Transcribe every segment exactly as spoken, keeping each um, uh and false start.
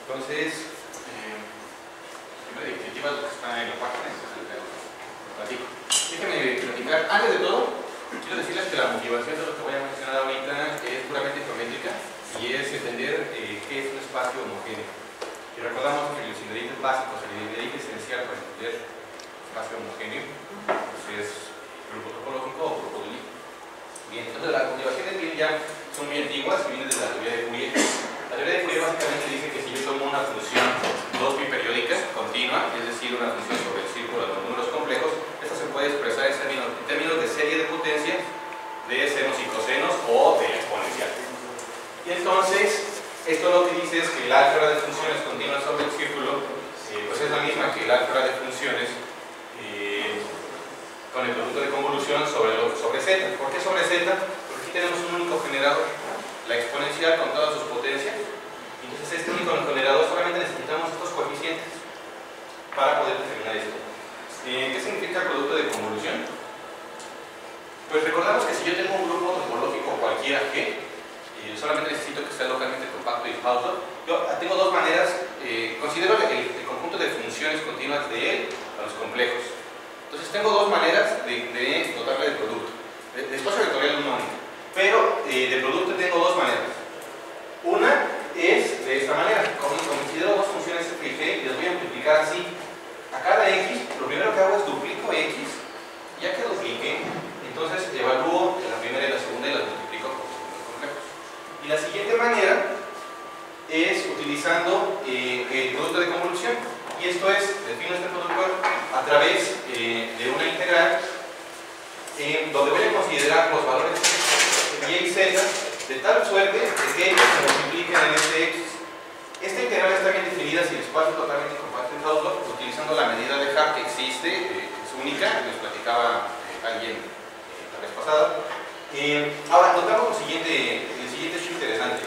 Entonces, eh, primero de definitiva lo que está en la página, entonces lo platico. Déjenme platicar. Antes de todo, quiero decirles que la motivación de lo que voy a mencionar ahorita es puramente geométrica y es entender eh, qué es un espacio homogéneo. Y recordamos que los ingredientes básicos, el ingrediente esencial para entender espacio homogéneo, pues es grupo topológico o grupo de Lie. Bien, entonces las motivaciones bien ya son muy antiguas y vienen de la teoría de Fourier. La teoría de Fourier básicamente dice que si yo tomo una función dos biperiódica continua, es decir, una función sobre el círculo de los números complejos, esta se puede expresar en términos, en términos de serie de potencias, de senos y cosenos o de exponencial. Y entonces, esto lo que dice es que el álgebra de funciones continuas sobre el círculo eh, pues es la misma que el álgebra de funciones eh, con el producto de convolución sobre, lo, sobre Z. ¿Por qué sobre Z? Porque aquí tenemos un único generador, la exponencial con todas sus potencias. Entonces este único generador solamente necesitamos estos coeficientes para poder determinar esto. Eh, ¿Qué significa el producto de convolución? Pues recordamos que si yo tengo un grupo topológico cualquiera G, eh, solamente necesito que sea localmente compacto y Hausdorff. Yo tengo dos maneras, eh, considero el, el conjunto de funciones continuas de él a los complejos. Entonces tengo dos maneras de, de dotarle de producto. De, de espacio vectorial una única. Pero eh, de producto tengo dos maneras. Una es de esta manera. Como considero dos funciones f y g y las voy a multiplicar así. A cada x, lo primero que hago es duplico x. Ya que dupliqué, entonces evalúo la primera y la segunda y las multiplico por los complejos. Y la siguiente manera es utilizando eh, el producto de convolución. Y esto es, defino este producto a través eh, de una integral eh, donde voy a considerar los valores y y z de tal suerte que ellos se multipliquen en este x. Esta integral está bien definida si el espacio es totalmente compacto en Hausdorff, utilizando la medida de Hart que existe, eh, es única, nos platicaba eh, alguien eh, la vez pasada. Eh, ahora, notamos lo siguiente, el siguiente hecho interesante.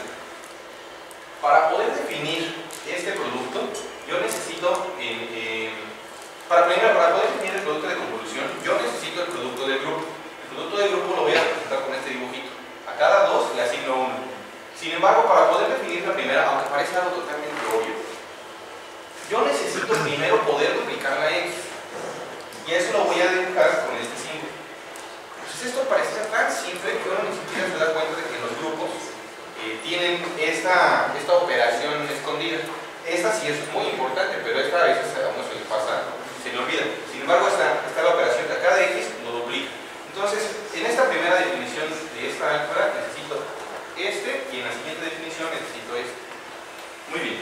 Para poder definir este producto, yo necesito, eh, eh, para, primero, para poder definir el producto de convolución, yo necesito el producto del grupo. El producto del grupo lo voy a representar con este dibujito. A cada dos le asigno uno. Sin embargo, para poder definir la primera, aunque parece algo totalmente obvio, yo necesito primero poder duplicar la x. Y eso lo voy a dibujar con este símbolo. Entonces esto parece ser tan simple que uno ni siquiera se da cuenta de que los grupos eh, tienen esta, esta operación escondida. Esta sí es muy importante, pero esta a veces a uno se le pasa, se le olvida. Sin embargo, está, está la operación que a cada x lo duplica. Entonces, en esta primera definición de esta álgebra necesito este y en la siguiente definición necesito este. Muy bien.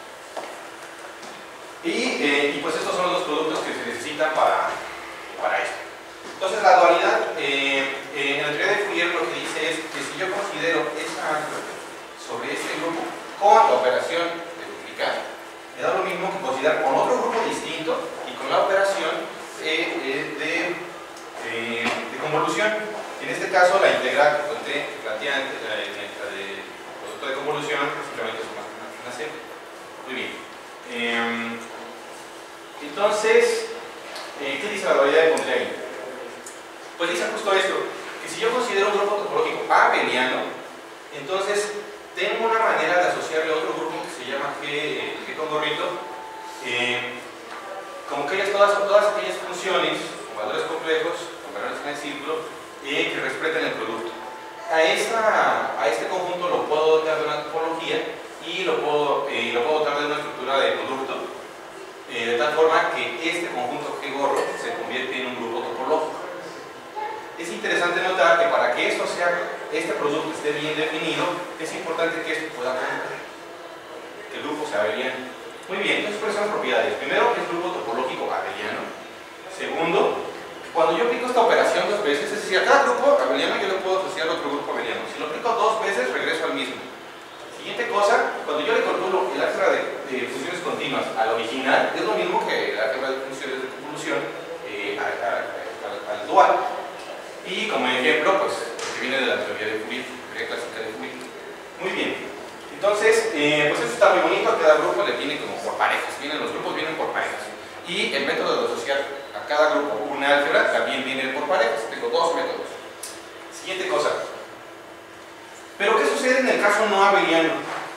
Y, eh, y pues estos son los productos que se necesitan para, para esto. Entonces, la dualidad eh, eh, en la teoría de Fourier lo que dice es que si yo considero esta álgebra sobre este grupo con la operación me da lo mismo que considerar con otro grupo distinto y con la operación eh, eh, de, eh, de convolución. En este caso, la integral que conté planteante, la, la de producto de convolución, simplemente es una, una serie. Muy bien. Eh, entonces, eh, ¿qué dice la dualidad de Condrei? Pues dice justo esto, que si yo considero un grupo topológico abeliano, entonces tengo una manera de asociarle a otro grupo que se llama G, eh, G con gorrito, eh, como que ellas, todas, todas aquellas funciones con valores complejos, con valores en el círculo, eh, que respeten el producto. A, esta, a este conjunto lo puedo dotar de una topología y lo puedo, eh, lo puedo dotar de una estructura de producto, eh, de tal forma que este conjunto G gorro se convierte en un grupo topológico. Es interesante notar que para que esto sea, este producto esté bien definido, es importante que esto pueda contar, que el grupo sea abeliano. Muy bien, entonces ¿cuáles son las propiedades? Primero, que es grupo topológico abeliano. Segundo, cuando yo aplico esta operación dos veces, es decir, a cada grupo abeliano yo le puedo asociar a otro grupo abeliano. Si lo aplico dos veces, regreso al mismo. Siguiente cosa, cuando yo le calculo el álgebra de, de funciones continuas al original, es lo mismo que el álgebra de funciones de convolución eh, al, al, al, al dual. Y como ejemplo, pues, que viene de la teoría de Fourier, teoría clásica de Fourier. Muy bien. Entonces, eh, pues esto está muy bonito, a cada grupo le viene como por parejas, vienen, los grupos vienen por parejas. Y el método de asociar a cada grupo una álgebra también viene por parejas, tengo dos métodos. Siguiente cosa. Pero ¿qué sucede en el caso no abeliano?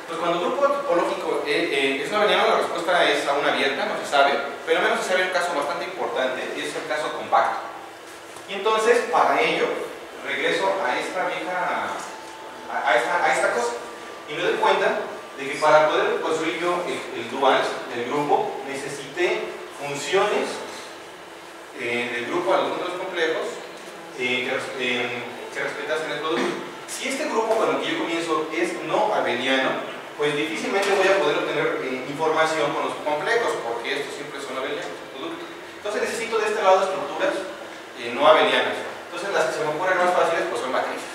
Pues cuando el grupo topológico eh, eh, es no abeliano, la respuesta es aún abierta, no se sabe, pero al menos se sabe un caso bastante importante, y es el caso compacto. Y entonces, para ello, regreso a esta vieja, a, a, esta, a esta cosa, y me doy cuenta de que para poder construir yo el, el dual del grupo, necesité funciones eh, del grupo a los números complejos eh, que, eh, que respetasen el producto. Si este grupo con el que yo comienzo es no abeliano, pues difícilmente voy a poder obtener eh, información con los complejos, porque estos siempre son abelianos, el producto. Entonces necesito de este lado estructuras eh, no abelianas. Entonces las que se me ocurren más fáciles pues son matrices.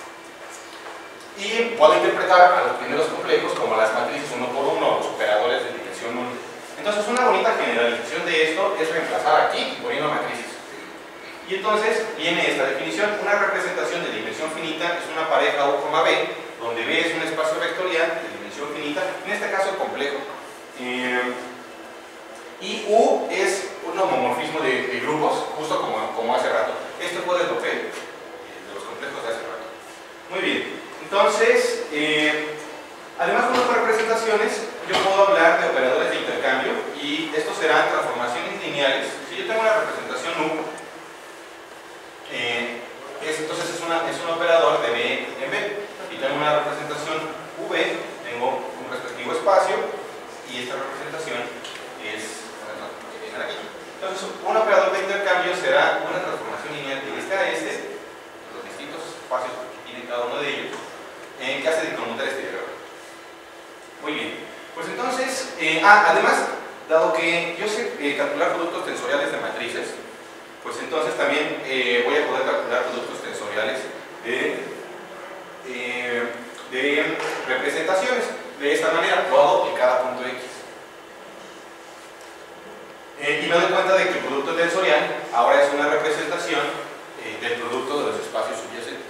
Y puedo interpretar a los primeros complejos como las matrices uno por uno, los operadores de dimensión uno. Entonces una bonita generalización de esto es reemplazar aquí poniendo matrices. Y entonces viene esta definición: una representación de dimensión finita es una pareja U, B, donde B es un espacio vectorial de dimensión finita, en este caso complejo. Eh, y U es un homomorfismo de, de grupos, justo como, como hace rato. Esto fue del papel de los complejos de hace rato. Muy bien, entonces, eh, además de otras representaciones, yo puedo hablar de operadores de intercambio, y estos serán transformaciones lineales. Si yo tengo una representación U, eh, es, entonces es, una, es un operador de B en B. Y tengo una representación V, tengo un respectivo espacio, y esta representación es la que viene aquí. Entonces, un operador de intercambio será una transformación lineal de este a este, los distintos espacios que tiene cada uno de ellos, eh, que hace de conmutar este diagrama. Muy bien, pues entonces, eh, ah, además, dado que yo sé eh, calcular productos tensoriales de matrices, pues entonces también eh, voy a poder calcular productos tensoriales de Eh, de representaciones de esta manera, lo hago en cada punto X. Eh, y me doy cuenta de que el producto tensorial ahora es una representación eh, del producto de los espacios subyacentes.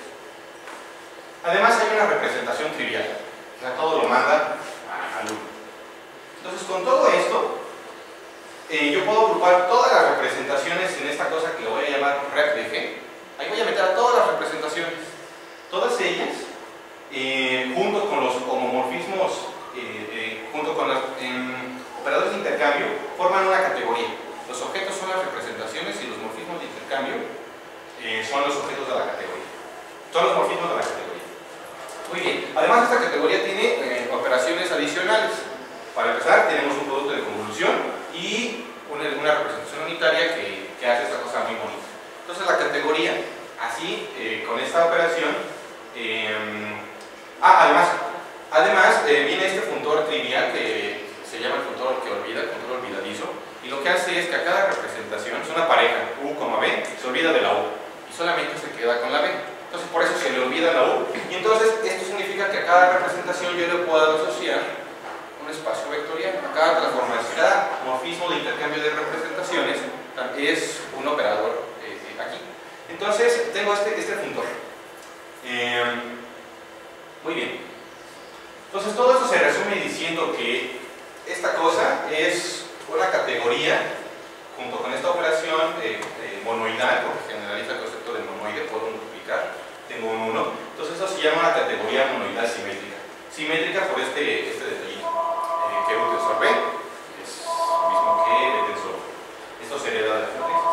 Además hay una representación trivial, o sea, todo lo manda al uno. Entonces, con todo esto, eh, yo puedo agrupar todas las representaciones en esta cosa que le voy a llamar rep de G. Ahí voy a meter a todas las representaciones. Todas ellas, eh, junto con los homomorfismos, eh, eh, junto con los eh, operadores de intercambio, forman una categoría. Los objetos son las representaciones y los morfismos de intercambio eh, son los objetos de la categoría. Son los morfismos de la categoría. Muy bien. Además, esta categoría tiene eh, operaciones adicionales. Para empezar, tenemos un producto de convolución y una, una representación unitaria que, que hace esta cosa muy bonita. Entonces, la categoría, así, eh, con esta operación, Eh, ah, además, además eh, viene este funtor trivial que se llama el funtor que olvida, el funtor olvidadizo, y lo que hace es que a cada representación, es una pareja U, B, se olvida de la U y solamente se queda con la B. Entonces por eso se le olvida la U, y entonces esto significa que a cada representación yo le puedo asociar un espacio vectorial. A cada transformación, cada morfismo de intercambio de representaciones es un operador eh, aquí. Entonces tengo este, este funtor. Eh, muy bien. Entonces todo esto se resume diciendo que esta cosa es una categoría junto con esta operación eh, eh, monoidal, porque generaliza el concepto de monoide, puedo multiplicar, tengo un uno. Entonces eso se llama una categoría monoidal simétrica. Simétrica por este, este detallito, eh, que U tensor B es lo mismo que B tensor. Esto se hereda de las matrices.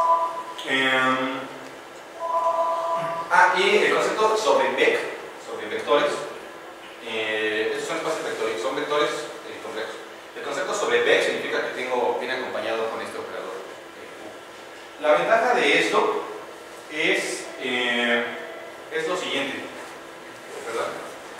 Eh, Ah, y el concepto sobre vec, sobre vectores, eh, estos son espacios vectóricos, son vectores eh, complejos. El concepto sobre vec significa que tengo, viene acompañado con este operador eh, U. La ventaja de esto es, eh, es lo siguiente. Perdón.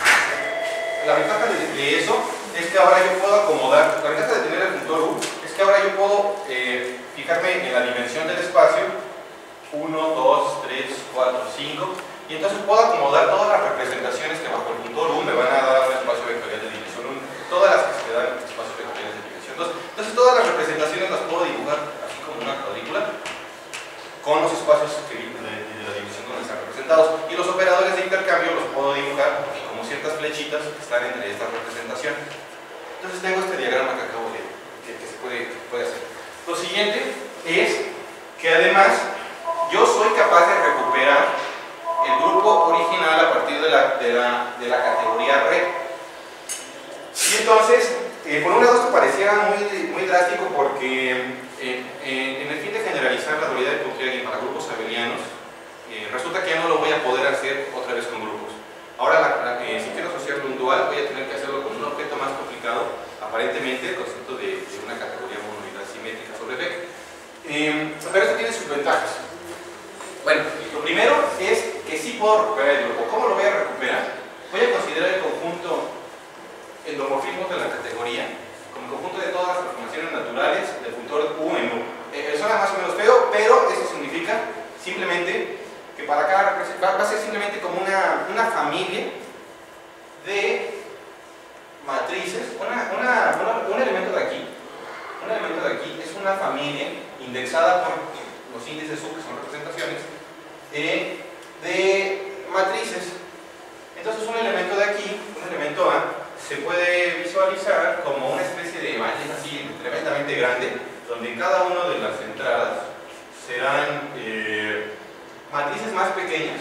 La ventaja de, de eso es que ahora yo puedo acomodar, la ventaja de tener el funtor U es que ahora yo puedo eh, fijarme en la dimensión del espacio uno, dos, tres, cuatro, cinco, y entonces puedo acomodar todas las representaciones que bajo el funtor U me van a dar un espacio vectorial de dimensión uno, todas las que se dan espacios vectoriales de dimensión dos. Entonces todas las representaciones las puedo dibujar así como una cuadrícula con los espacios de, de, de la dimensión donde están representados, y los operadores de intercambio los puedo dibujar como ciertas flechitas que están entre estas representaciones. Entonces tengo este diagrama que acabo de que, que se puede, que puede hacer. Lo siguiente es que además yo soy capaz de recuperar el grupo original a partir de la, de la, de la categoría red. pareciera muy, muy drástico porque eh, eh, en el fin de generalizar la dualidad de Pontryagin para grupos abelianos, eh, resulta que ya no lo voy a poder hacer otra vez con grupos. Ahora, la, la, eh, si quiero asociarlo a un dual, voy a tener que hacerlo con un objeto más complicado, aparentemente el concepto de, de una categoría monoidal simétrica sobre B. Eh, pero esto tiene sus ventajas. Bueno, lo primero es que sí puedo recuperar el grupo. ¿Cómo lo voy a recuperar? Voy a considerar el conjunto endomorfismos de la categoría como el conjunto de todas las transformaciones naturales del funtor U en U. Eh, suena más o menos feo, pero eso significa simplemente que para cada va, va a ser simplemente como una, una familia de matrices, una, una, una, un elemento de aquí, un elemento de aquí es una familia indexada por los índices U, que son representaciones, eh, de matrices. Entonces un elemento de aquí, un elemento A, se puede visualizar como una especie de matriz así tremendamente grande, donde en cada una de las entradas serán eh, matrices más pequeñas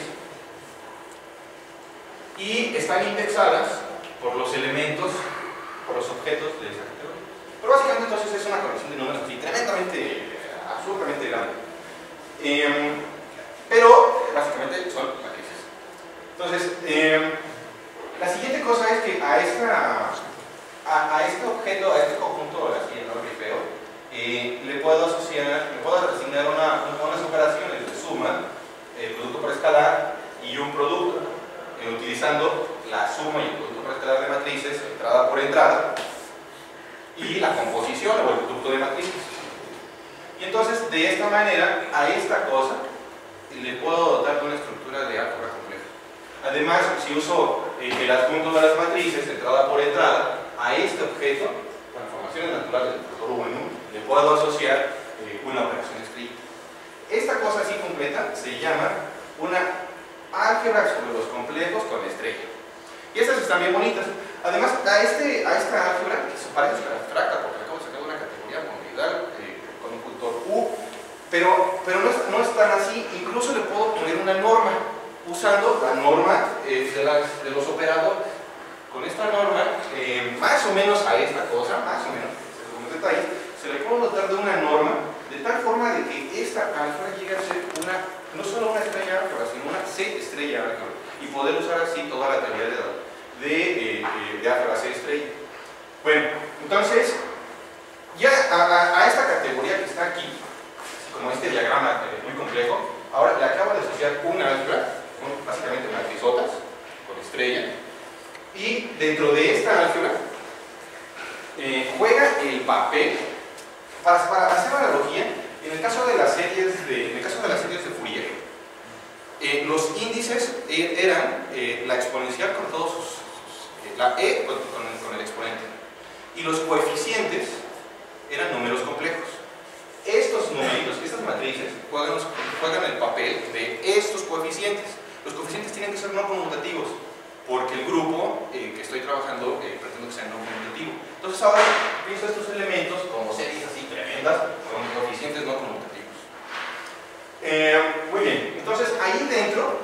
y están indexadas por los elementos, por los objetos de esa categoría. Pero básicamente entonces es una colección de números así tremendamente, absolutamente grande. Eh, pero básicamente son matrices. Entonces, eh, la siguiente cosa es que a, esta, a, a este objeto, a este conjunto así enorme y feo, eh, le puedo asociar, le puedo asignar una, unas operaciones de suma, eh, producto por escalar y un producto, eh, utilizando la suma y el producto por escalar de matrices, entrada por entrada, y la composición o el producto de matrices. Y entonces, de esta manera, a esta cosa le puedo dotar de una estructura de álgebra compleja. Además, si uso eh, el adjunto de las matrices, entrada por entrada, a este objeto, transformaciones naturales del factor U en U, le puedo asociar eh, una operación estrella. Esta cosa así completa se llama una álgebra sobre los complejos con estrella. Y estas están bien bonitas. Además, a, este, a esta álgebra, que se parece súper abstracta, porque acabo de sacar una categoría monoidal eh, con un funtor U, pero, pero no, es, no es tan así. Incluso le puedo poner una norma, usando la norma eh, de, las, de los operadores. Con esta norma, eh, más o menos a esta cosa, más o menos, según los detalles, se le puede dotar de una norma de tal forma de que esta álgebra llegue a ser una, no solo una estrella álgebra, sino una C estrella álgebra, y poder usar así toda la teoría de, de, eh, de álgebra C estrella. Bueno, entonces, ya a, a, a esta categoría que está aquí, como este diagrama eh, muy complejo, ahora le acabo de asociar una álgebra, básicamente matrizotas, con estrella, y dentro de esta álgebra eh, juega el papel, para, para hacer una analogía, en el caso de las series de, en el caso de, las series de Fourier, eh, los índices eh, eran eh, la exponencial con todos sus, sus eh, la e con, con, con el exponente, y los coeficientes eran números complejos. Estos numeritos, estas matrices, juegan, juegan el papel de estos coeficientes. Los coeficientes tienen que ser no conmutativos, porque el grupo eh, que estoy trabajando eh, pretendo que sea no conmutativo. Entonces ahora pienso estos elementos como series así tremendas, con coeficientes no conmutativos. Eh, muy bien, entonces ahí dentro,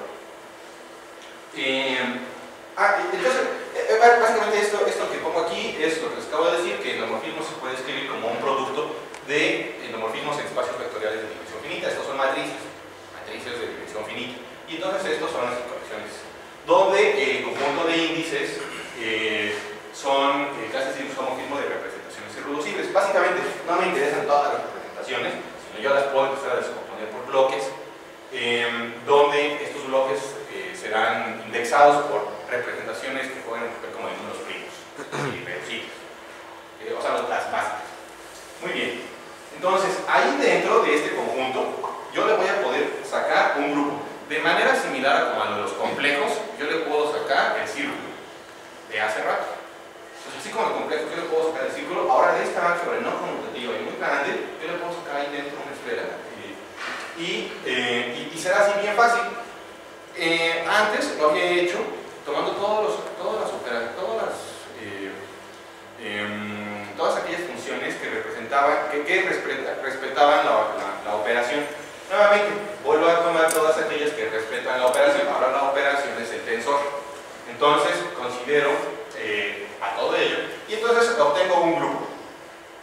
eh, ah, entonces, eh, básicamente esto, esto que pongo aquí es lo que les acabo de decir, que el endomorfismo se puede escribir como un producto de endomorfismos en espacios vectoriales de dimensión finita. Estos son matrices, matrices de dimensión finita. Y entonces estos son las colecciones, donde el conjunto de índices eh, son eh, clases de isomorfismo de representaciones irreducibles. Básicamente no me interesan todas las representaciones, sino yo las puedo empezar a descomponer por bloques, eh, donde estos bloques eh, serán indexados por representaciones que pueden ver como en números primos, irreducibles, eh, o sea, las básicas. Muy bien, entonces ahí dentro de este conjunto yo le voy a poder sacar un grupo. De manera similar a como a los complejos, yo le puedo sacar el círculo de hace rato. Entonces, así como el complejo, yo le puedo sacar el círculo. Ahora de esta álgebra no conmutativa y muy grande, yo le puedo sacar ahí dentro una esfera. Y, eh, y, y será así bien fácil. Eh, antes lo había hecho tomando todos los, todas las operaciones, todas las, eh, eh, todas aquellas funciones que representaban, que, que respetaban la, la, la operación. Nuevamente, vuelvo a tomar todas aquellas que respetan la operación. Ahora la operación es el tensor. Entonces, considero eh, a todo ello. Y entonces obtengo un grupo.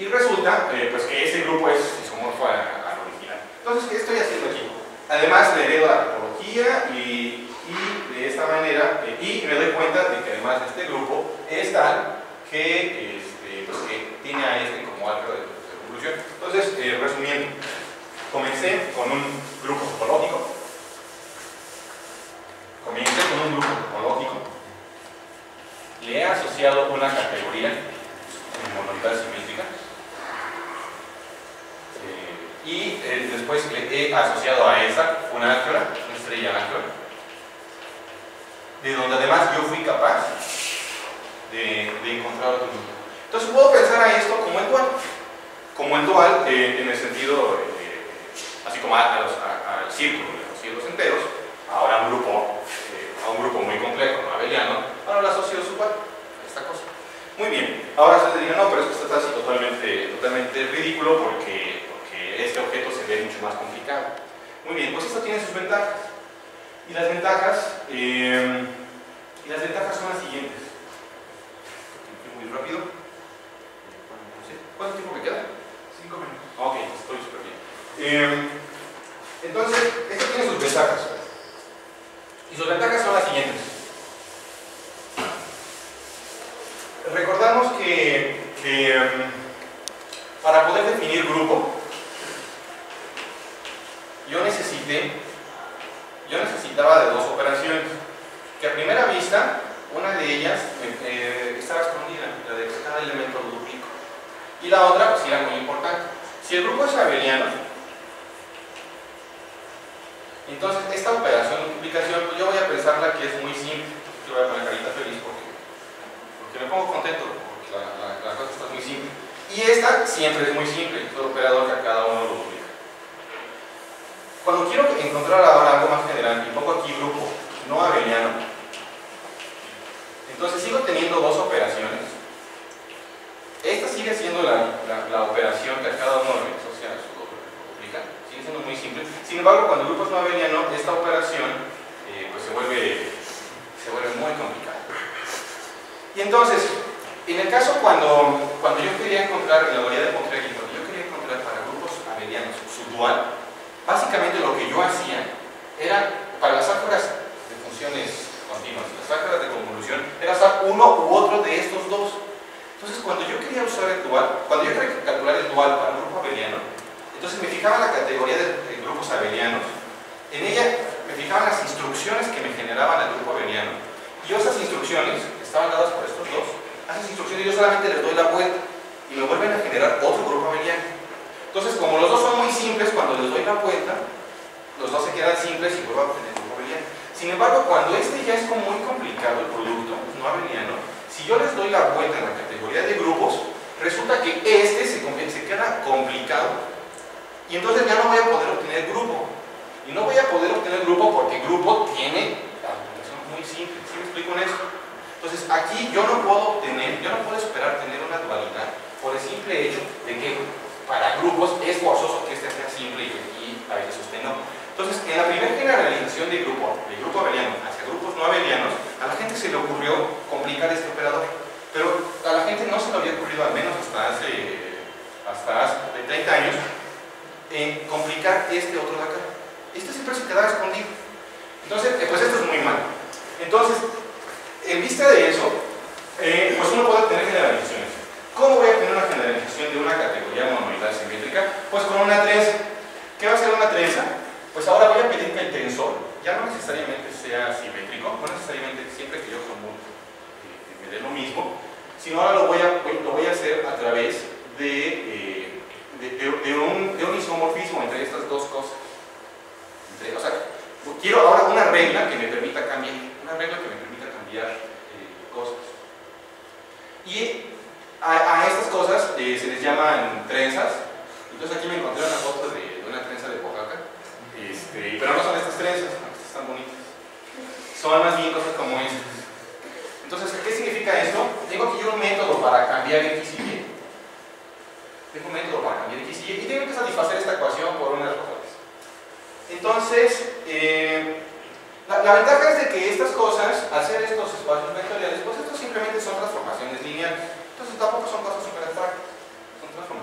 Y resulta eh, pues que ese grupo es isomorfo al original. Entonces, ¿qué estoy haciendo aquí? Además, le heredo la topología y, y de esta manera, eh, y me doy cuenta de que además este grupo es tal que, este, pues, que tiene a este como álgebra de, de conclusión. Entonces, eh, resumiendo, comencé con un grupo topológico, comencé con un grupo topológico, le he asociado una categoría en monolitoidal simétrica, eh, y eh, después le he asociado a esa una álgebra, una estrella álgebra, de donde además yo fui capaz de, de encontrar otro grupo. Entonces puedo pensar a esto como el dual, como el dual eh, en el sentido, eh, así como a, a los, a, al círculo de los cielos enteros, ahora un grupo, eh, a un grupo muy complejo, no abeliano, ahora lo asocio su igual a esta cosa. Muy bien, ahora se diría, no, pero esto está así totalmente, totalmente ridículo porque, porque este objeto se ve mucho más complicado. Muy bien, pues esto tiene sus ventajas. Y las ventajas, eh, y las ventajas son las siguientes. Muy rápido. ¿Cuánto tiempo me queda? Cinco minutos. Ok, estoy súper bien. Eh, entonces, esto tiene sus ventajas. Y sus ventajas son las siguientes. Recordamos que, que um, para poder definir grupo, yo necesité, yo necesitaba de dos operaciones, que a primera vista, una de ellas eh, estaba escondida, la de que cada elemento lo duplico, y la otra pues era muy importante. Si el grupo es abeliano, entonces esta operación de multiplicación, pues yo voy a pensarla que es muy simple. Yo voy a poner carita feliz porque, porque me pongo contento, porque la, la, la cosa está muy simple. Y esta siempre es muy simple, es el operador que a cada uno lo duplica. Cuando quiero encontrar ahora algo más general, y pongo aquí grupo no abeliano, entonces sigo teniendo dos operaciones. Esta sigue siendo la, la, la operación que a cada uno le asocia a su duplica, sigue siendo muy simple. Sin embargo, cuando el grupo es no abeliano, esta operación eh, pues se vuelve, se vuelve muy complicada. Y entonces, en el caso cuando, cuando yo quería encontrar en la teoría de Pontryagin, cuando yo quería encontrar para grupos abelianos su dual, básicamente lo que yo hacía era, para las álgebras de funciones continuas, las álgebras de convolución, era usar uno u otro de estos dos. Entonces, cuando yo quería usar el dual, cuando yo quería calcular el dual para un grupo abeliano, entonces me fijaba en la categoría de, de grupos abelianos, en ella me fijaba en las instrucciones que me generaban el grupo abeliano, y yo esas instrucciones, que estaban dadas por estos dos, a esas instrucciones yo solamente les doy la vuelta, y me vuelven a generar otro grupo abeliano. Entonces, como los dos son muy simples, cuando les doy la vuelta, los dos se quedan simples y vuelvo a obtener un grupo abeliano. Sin embargo, cuando este ya es como muy complicado el producto, no abeliano, si yo les doy la vuelta en la categoría de grupos, resulta que este se, se queda complicado y entonces ya no voy a poder obtener grupo. Y no voy a poder obtener grupo porque grupo tiene la aplicación muy simple. ¿Sí me explico en esto? Entonces aquí yo no puedo obtener, yo no puedo esperar tener una dualidad por el simple hecho de que para grupos es forzoso que este sea simple y aquí a veces usted no. Entonces, en la primera generalización de grupo, de grupo abeliano hacia grupos no abelianos, a la gente se le ocurrió complicar este operador. Pero a la gente no se le había ocurrido, al menos hasta hace, hasta hace treinta años, eh, complicar este otro de acá. Este siempre se quedaba escondido. Entonces, eh, pues esto es muy malo. Entonces, en vista de eso, eh, pues uno puede tener generalizaciones. ¿Cómo voy a tener una generalización de una categoría monoidal simétrica? Pues con una trenza. ¿Qué va a ser una trenza? Pues ahora voy a pedir que el tensor ya no necesariamente sea simétrico, no necesariamente siempre que yo conmuto eh, me dé lo mismo, sino ahora lo voy a, lo voy a hacer a través de, eh, de, de, de, un, de un isomorfismo entre estas dos cosas. Entre, o sea, quiero ahora una regla que me permita cambiar, una regla que me permita cambiar eh, cosas. Y a, a estas cosas eh, se les llaman trenzas. Entonces aquí me encontré una foto de, de una trenza de Oaxaca. Este, pero no son estas trenzas, no, estas están bonitas. Son más bien cosas como estas. Entonces, ¿qué significa esto? Tengo aquí un método para cambiar X y Y. Tengo un método para cambiar X y Y y tengo que satisfacer esta ecuación por unas razones. Entonces, eh, la, la ventaja es de que estas cosas, al ser estos espacios vectoriales, pues estos simplemente son transformaciones lineales. Entonces tampoco son cosas súper abstractas, son transformaciones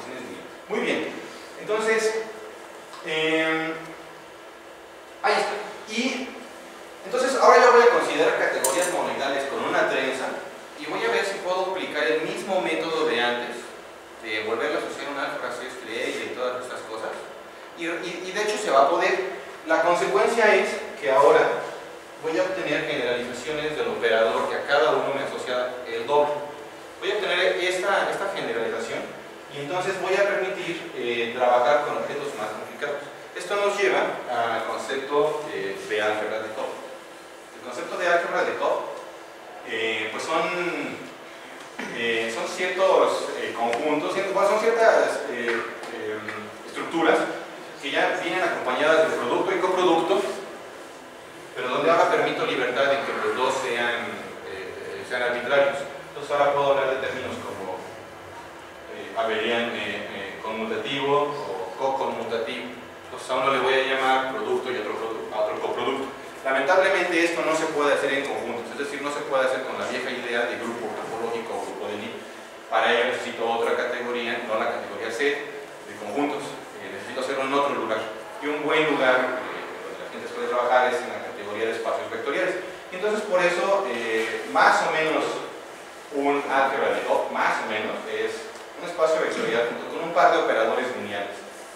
eh, volverlo a asociar a una álgebra C estrella y todas estas cosas. Y, y, y de hecho se va a poder. La consecuencia es que ahora voy a obtener generalizaciones del operador que a cada uno me asocia el doble. Voy a obtener esta, esta generalización y entonces voy a permitir eh, trabajar con objetos más complicados. Esto nos lleva al concepto eh, de álgebra de Cobb. El concepto de álgebra de Cobb eh, pues son, eh, son ciertos eh, conjuntos, ciertos, bueno, son ciertas eh, eh, estructuras que ya vienen acompañadas de producto y coproducto, pero donde ahora permito libertad en que los dos sean, eh, sean arbitrarios. Entonces ahora puedo hablar de términos como eh, abeliano eh, eh, conmutativo o co-conmutativo. Entonces a uno le voy a llamar producto y a otro, a otro coproducto. Lamentablemente esto no se puede hacer en conjuntos, es decir, no se puede hacer con la vieja idea de grupo topológico o grupo de Lie. Para ello necesito otra categoría, no la categoría C de conjuntos. Eh, necesito hacerlo en otro lugar. Y un buen lugar eh, donde la gente suele trabajar es en la categoría de espacios vectoriales. Y entonces por eso, eh, más o menos, un álgebra de Cobb, más o menos, es un espacio vectorial junto con un par de operadores lineales.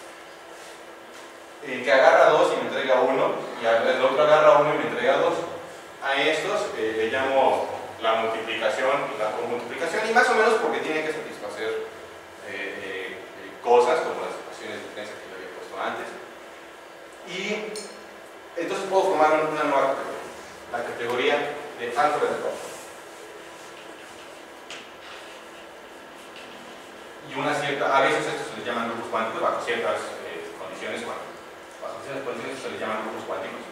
Eh, que agarra dos y me entrega uno, y el otro agarra uno y me entrega dos. A estos eh, le llamo la multiplicación, la comultiplicación, y más o menos porque tiene que satisfacer eh, eh, cosas como las ecuaciones de diferencia que yo había puesto antes. Y entonces puedo formar una nueva categoría, la categoría de álgebra de Cobb. Y una cierta, a veces estos se les llaman grupos cuánticos bajo ciertas eh, condiciones cuánticas. Bajo ciertas condiciones se les llaman grupos cuánticos.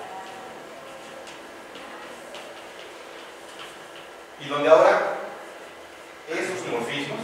Y donde ahora esos morfismos,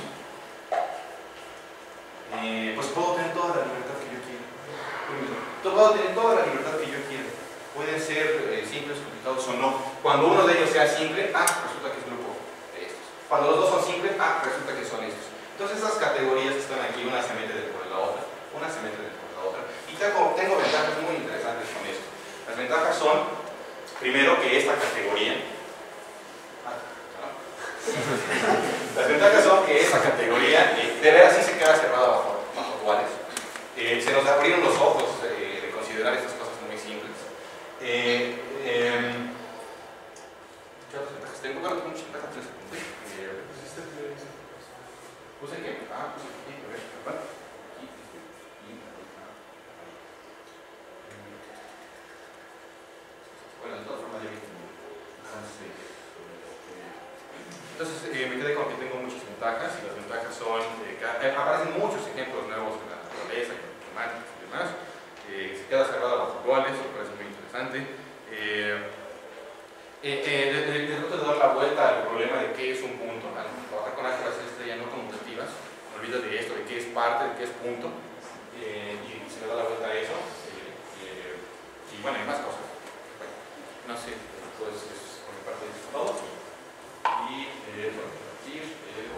eh, pues puedo tener toda la libertad que yo quiera. Puedo tener toda la libertad que yo quiera. Pueden ser eh, simples, complicados o no. Cuando uno de ellos sea simple, ah, resulta que es grupo de estos. Cuando los dos son simples, ah, resulta que son estos. Entonces esas categorías que están aquí, una se mete dentro de la otra, una se mete dentro de la otra. Y tengo, tengo ventajas muy interesantes con esto. Las ventajas son, primero, que esta categoría, ah, ¿no? Las ventajas son que esta categoría, eh, de veras sí se queda cerrada bajo, bajo duales. Eh, se nos abrieron los ojos eh, de considerar estas cosas muy simples. Eh, eh, ¿Qué otras ventajas tengo? Bueno, tengo muchas ventajas. Eh, ¿Puse qué? Ah, puse aquí, a ver, ¿verdad? Aquí, aquí, bueno, de todas formas ya vi. Entonces, eh, me quedé con que tengo muchas ventajas, y las ventajas son, eh, que aparecen muchos ejemplos nuevos en la naturaleza, con matemáticas y demás. Eh, se queda cerrada bajo duales, me parece muy interesante. Eh, eh, eh, les trato de dar la vuelta al problema de qué es un punto, ¿no? Trabajar con álgebras estrella no conmutativas. Me olvido de esto, de qué es parte, de qué es punto, eh, y se le da la vuelta a eso, eh, eh, y bueno, hay más cosas. Bueno, no sé, pues es por mi parte es todo, y eh, bueno, aquí, eh,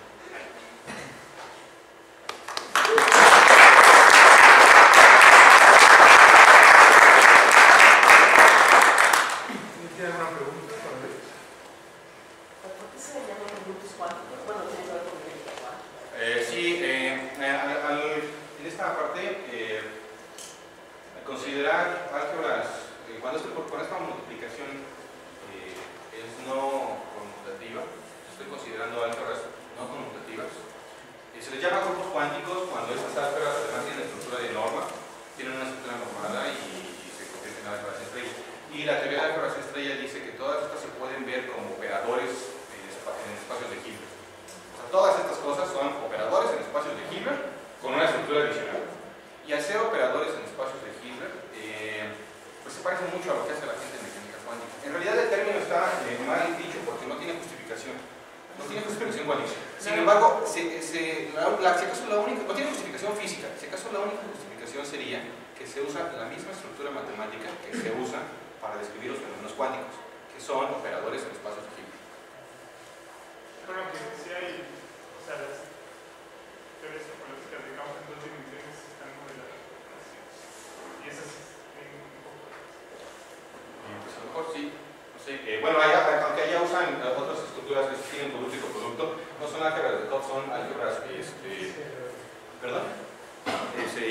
¿tiene alguna pregunta? ¿Por qué se le llaman grupos cuánticos? Bueno, tiene que ver con mecánica cuántica. Eh, sí, eh, al, al, en esta parte, eh, considerar álgebras, eh, cuando, estoy, cuando esta multiplicación eh, es no conmutativa, estoy considerando álgebras no conmutativas. Eh, se les llama grupos cuánticos cuando estas álgebras además tienen estructura de norma, tienen una estructura normada y, y se convierten en álgebras estrella. Y la teoría de álgebras estrella dice que todas estas se pueden ver como operadores en, espa en espacios de Hilbert. O sea, todas estas cosas son operadores en espacios de Hilbert con una estructura adicional. Y al ser operadores en espacios de Hilbert, eh, pues se parece mucho a lo que hace la gente en mecánica cuántica. En realidad el término está eh, mal dicho porque no tiene justificación. No tiene justificación cuántica. Sin embargo, se, se, la, la, si acaso la única, no tiene justificación física. Si acaso la única justificación sería que se usa la misma estructura matemática que se usa para describir los fenómenos cuánticos, que son operadores en espacios de Hilbert. Bueno, que si hay, o sea, las teorías topológicas de campo en dos dimensiones están modeladas. Y esas un poco. Eh, pues a lo mejor sí. No sé, eh, bueno, allá, aunque allá usan otras estructuras que tienen producto y coproducto, no son álgebras de Cobb, son álgebras este,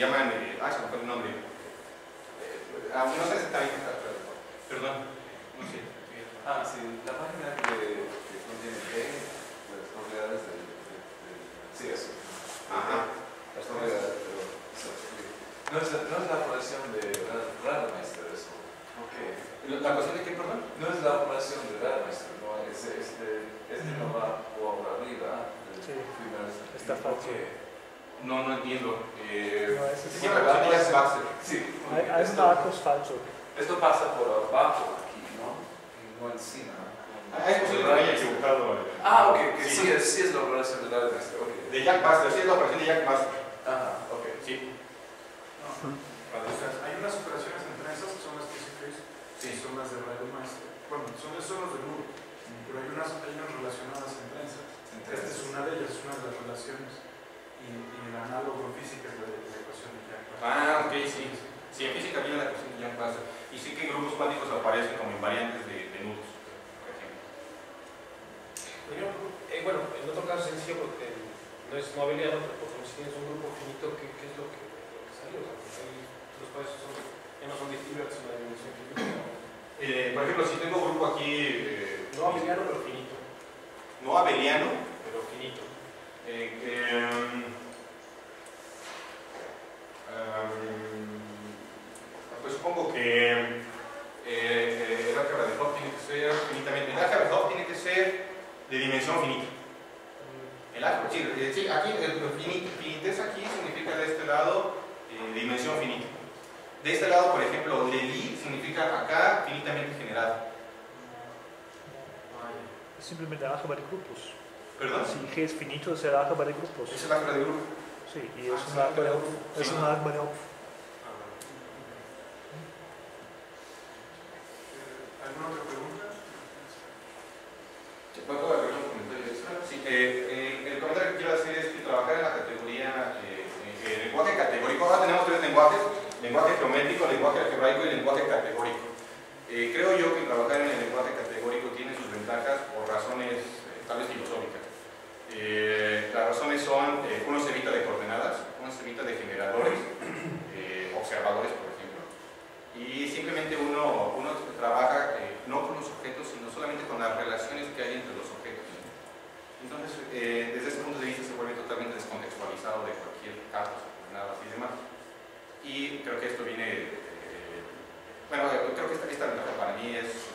llaman, eh, ah, se me fue el nombre, eh, ah, no sé exactamente, perdón, no sé. Ah, sí, la página que, que contiene E, las propiedades del... De, de, sí, eso. Ajá. Las propiedades, pero... Eso, sí. No es, no es la operación de Rademacher, eso. Okay. ¿La cuestión de qué, perdón? No es la operación de Rademacher, no, es, este, este no va por arriba. Sí. Primero, Está falso. Okay. No, no entiendo. Eh, No, ese sí, sí. la cuestión de Jack Baxter. Sí. Hay, hay un esto, arcos falso. esto pasa por abajo aquí, ¿no? Y no encima. Ah, es posible que me haya equivocado. Ah, ok, que sí, sí, es, sí es la operación de Rademacher, ok. De Jack Baxter, sí es la operación de Jack Baxter. Ajá, ok. Sí. No. O sea, hay unas operaciones en trenzas que son las que se Sí. son las de Rademacher. Bueno, son, son los de Moore, pero hay unas, hay unas relacionadas en trenzas. Esta es una de ellas, es una de las relaciones. Y, y el análogo en física es la, la ecuación de Jack Baxter. Ah, ok, sí. Sí, en física viene la ecuación de Jack Baxter. Y sí que en grupos cuánticos aparecen como invariantes de, de nudos, por ejemplo. Pero, eh, bueno, en otro caso sencillo, porque no es no abeliano, pero por ejemplo, si tienes un grupo finito, ¿qué, qué es lo que, lo que salió? O sea, porque ahí los países son, ya no son distintos, es una dimensión finita. Eh, por ejemplo, si tengo un grupo aquí... Eh, No abeliano, pero finito. no abeliano, Pero finito. eh, eh, um, pues supongo que eh, eh, el álgebra de Hopf tiene que ser finitamente... El álgebra de Hopf tiene que ser de dimensión finita. El álgebra, sí, eh, sí, aquí el finit, finitez aquí significa de este lado eh, dimensión finita. De este lado, por ejemplo, Lely significa acá finitamente generado. Es simplemente álgebra de grupos. ¿Perdón? Si G es finito, es el álgebra de grupos. Es el álgebra de grupo. Sí, y es Ah, un álgebra de sí. Hopf. Es un álgebra de Hopf. ¿Alguna otra pregunta? ¿Puedo hacer un comentario extra? Sí, eh, eh, el comentario que quiero hacer es que trabajar en la categoría, eh, eh, lenguaje categórico, ahora tenemos tres lenguajes, lenguaje geométrico, lenguaje algebraico y lenguaje categórico. Eh, creo yo que trabajar en el lenguaje categórico tiene sus ventajas por razones eh, tal vez filosóficas. Eh, las razones son, eh, uno se evita de coordenadas, uno se evita de generadores, eh, observadores por ejemplo, y simplemente uno, uno trabaja eh, no con los objetos, sino solamente con las relaciones que hay entre los objetos. Entonces, eh, desde ese punto de vista se vuelve totalmente descontextualizado de cualquier caso, coordenadas y demás. Y creo que esto viene, eh, bueno, creo que esta, esta ventaja para mí es